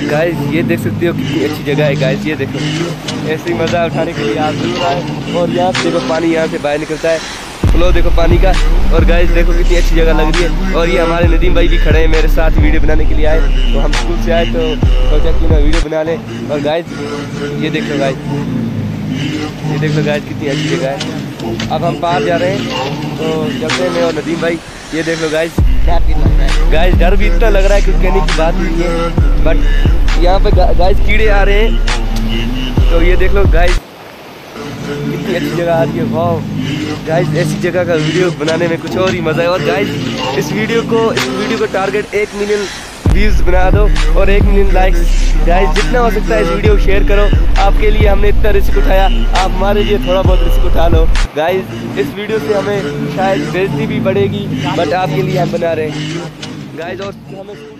Guys ये देख सकते हो कितनी अच्छी जगह है गाइस, ये देखो ऐसे ही मज़ा उठाने के लिए आप जरूर आए। और यहाँ से देखो पानी यहाँ से बाहर निकलता है, फ्लो देखो पानी का। और गाइस देखो कितनी अच्छी जगह लग रही है। और ये हमारे नदीम भाई भी खड़े हैं मेरे साथ वीडियो बनाने के लिए आए, तो हम स्कूल से आए तो सोचा कि ना वीडियो बना लें। और गाइस ये देख लो गाइस, ये देख लो गाइस कितनी अच्छी जगह है। अब हम पार जा रहे हैं तो चलते हैं मैं और नदीम भाई। ये देख लो गाइस, गाइस डर भी इतना लग रहा है कि कहने की बात नहीं है, बट यहाँ पे गाइस कीड़े आ रहे हैं। तो ये देख लो गाइस कितनी अच्छी जगह आ रही है। वाह गाइस, ऐसी जगह का वीडियो बनाने में कुछ और ही मज़ा है। और गाइस इस वीडियो को टारगेट 1 मिलियन व्यूज़ बना दो और 1 मिलियन लाइक्स। गाइस जितना हो सकता है इस वीडियो को शेयर करो। आपके लिए हमने इतना रिस्क उठाया, आप हमारे लिए थोड़ा बहुत रिस्क उठा लो। गाइस इस वीडियो से हमें शायद बेइज्जती भी बढ़ेगी, बट आपके लिए हम बना रहे हैं गाइस। और हमें